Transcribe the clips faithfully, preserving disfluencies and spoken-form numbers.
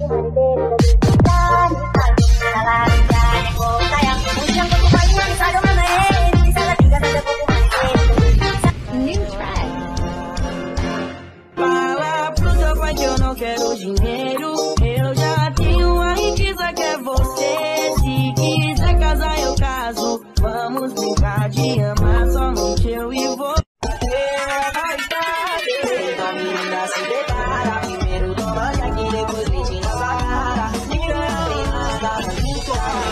Fala pro seu pai que eu não quero dinheiro, eu já tenho a riqueza que é você. Se quiser casar eu caso, vamos brincar de amar somente eu e você. Mais tarde, a menina se declara, primeiro toma aqui, depois beijinho na sua cara. Piranha treinada, muito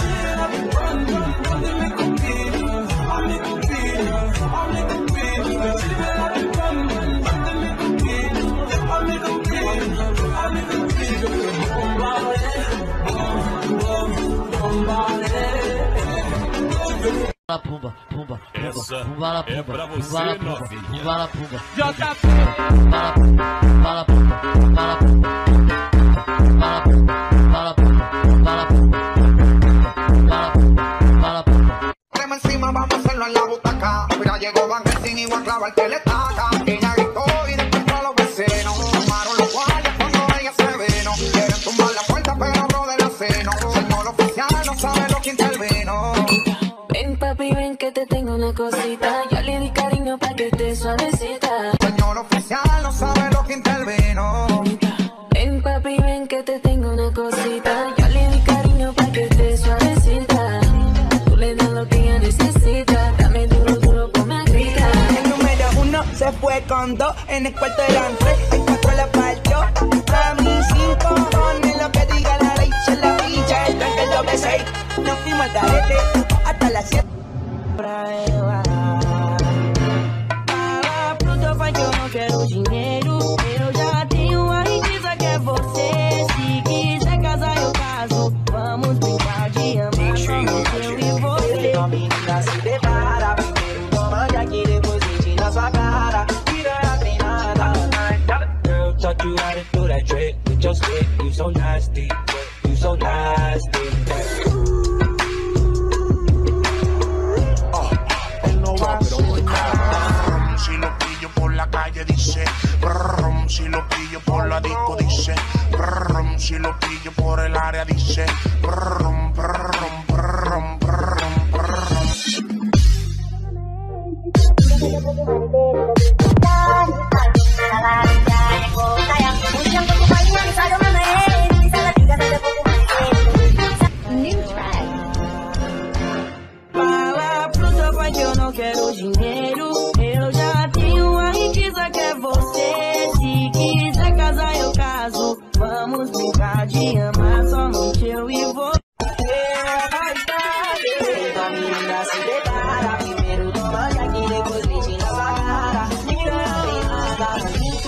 Pumba, pumba, Essa pumba, la é pumba, pra você, pumba, la pumba, novinha. pumba, la pumba, J P. pumba, la pumba, pumba, la pumba, pumba, la pumba, pumba, la pumba, pumba, la pumba, pumba, la pumba, pumba, la pumba, la pumba. Poneme encima, vamos a hacerlo en la butaca. Mira, llegó Van Helsing y va a clavar que le taca. Ella gritó y despertó a los vecinos. Tomaron los guardias cuando ella se vino. Quieren tumbar la puerta, pero bro de la seno. Señor oficial no sabe lo que intervino. Ven papi, ven que te tengo una cosita. Yo le di cariño pa' que esté suavecita. Señor oficial no sabe lo que intervino. Ven papi, ven que te tengo una cosita. Yo le di cariño pa' que esté suavecita. Tú le das lo que ella necesita. Dame duro, duro, ponme a gritar. El número uno se fue con dos, en el cuarto eran tres, el cuatro la partió. A mí cinco cojones, lo que diga la ley, se la pilla, el tanque el doble seis. Nos fuimos al garete hasta las siete. Fala pro teu pai que eu não quero dinheiro, eu já tenho a riqueza que é você. Se quiser casar eu caso, vamos brincar de amar somente eu e você. A menina se prepara, primeiro toma aqui, depois beijinho na sua cara. Piranha treinada. Girl, taught you how to do that trick with your stick. You so nasty, you so nasty. Si lo pillo por la calle dice brum, si lo pillo por la disco dice brum, si lo pillo por el área dice brum, brum, brum, brum, brum. Fala pro teu pai que eu não quero dinheiro, eu já tenho a riqueza que é você. Se quiser casar eu caso, vamos brincar de amar somente eu e você. Mais tarde, a menina se declara, primeiro toma aqui, depois beijinho na sua cara. Piranha treinada, muito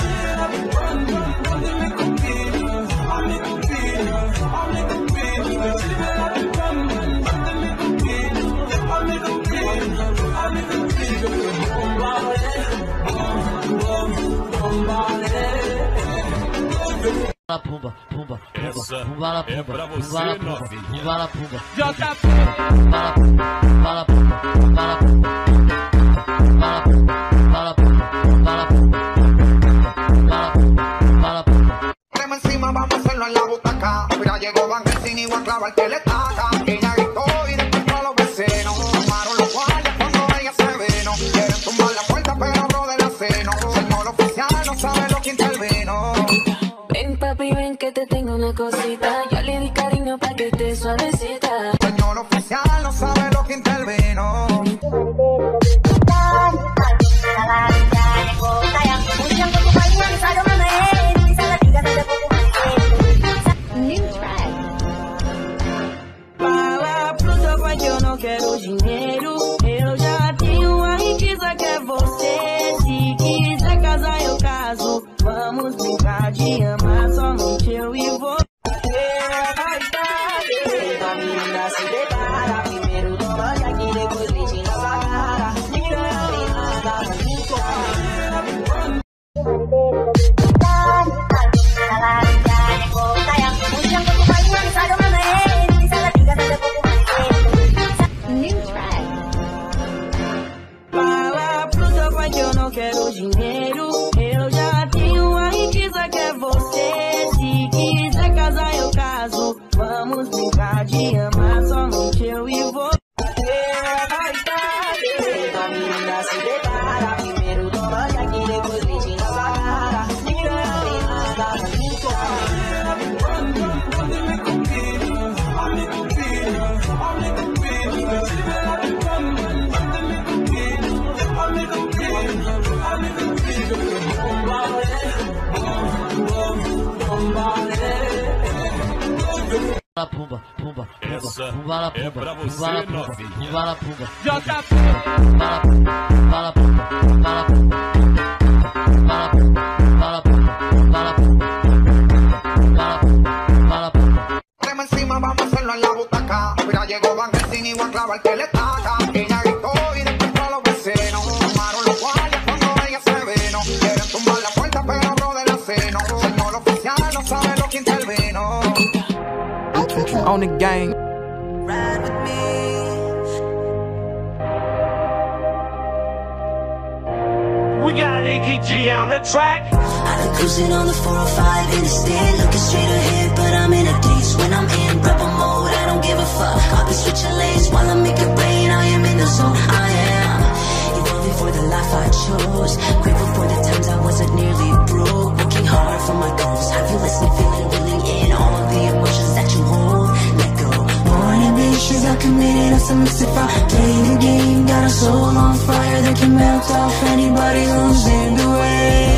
La pumba, pumba, Essa pumba, la é pumba, pra você, pumba, la pumba, novinha. pumba, la pumba, J P. pumba, la pumba, pumba, la pumba, pumba, la pumba, pumba, la pumba, pumba, la pumba, pumba, la pumba, pumba, la pumba, pumba, la pumba. Poneme encima, vamos a hacerlo en la butaca. Mira, llegó Van Helsing y va a clavar que le taca. Ella gritó y despertó a los vecinos. Tomaron los guardias cuando ella se vino. Quieren tumbar la puerta, pero bro de la seno. Señor oficial no sabe lo que intervino. Ven papi, ven que te tengo una cosita. Yo le di cariño pa' que esté suavecita. Señor oficial no sabe lo que intervino. Fala pro teu pai que eu não quero dinheiro, eu já tenho a riqueza que é você. Se quiser casar eu caso, vamos brincar de amar somente eu e você. Mais tarde, a menina se declara, primeiro pumba, pumba, Essa pumba, la é pumba, pra você, pumba, la pumba, novinha. pumba, la pumba, J P. pumba, la pumba, pumba, la pumba, pumba, la pumba, pumba, la pumba, pumba, la pumba, pumba, la pumba, pumba, la pumba. Tema encima, vamos a hacerlo en la butaca. Mira, llegó Van Helsing y va a clavar que le taca. Ella gritó y después a los vecinos tomaron los guardias cuando ella se vino. Quieren tumbar la puerta, pero bro de la seno. Señor oficial no sabe lo que intervino. On the gang. Ride with me. We got A K G on the track. I've been cruising on the four oh five interstate, looking straight ahead, but I'm in a daze. When I'm in rebel mode, I don't give a fuck. I'll be switching lanes while I make it rain. I am in the zone. I am evolving for the life I chose. Grateful for the times I wasn't nearly broke. Working hard for my goals. Have you listening, feeling, willing in all of the emotions that you hold? Let go. More ambitions are committed. I'm submissive. Playing the game, got a soul on fire that can melt off anybody who's in the way.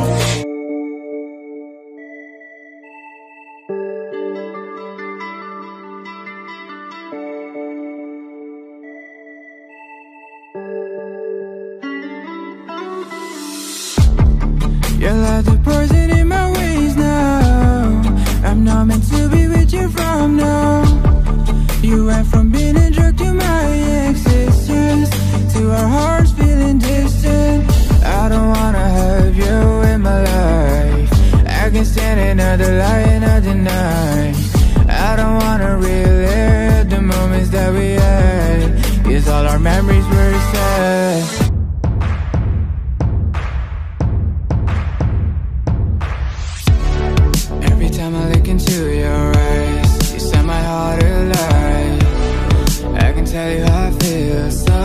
You're like the poison in my veins now. I'm not meant to be with you from now. You went from being a drug to my existence, to our hearts feeling distant. I don't wanna have you in my life. I can stand another lie, another night. I don't wanna relive the moments that we had, 'cause all our memories were sad. Every time I look into your eyes, you set my heart alight. I can tell you how I feel, so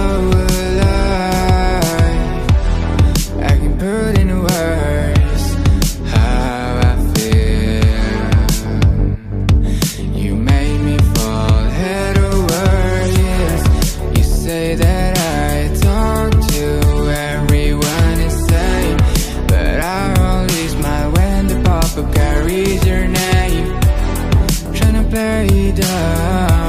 alive. I can put into words how I feel. You made me fall head over heels. You say that I talk to everyone insane, but I only smile when the pop-up carries your name. Tryna play you down,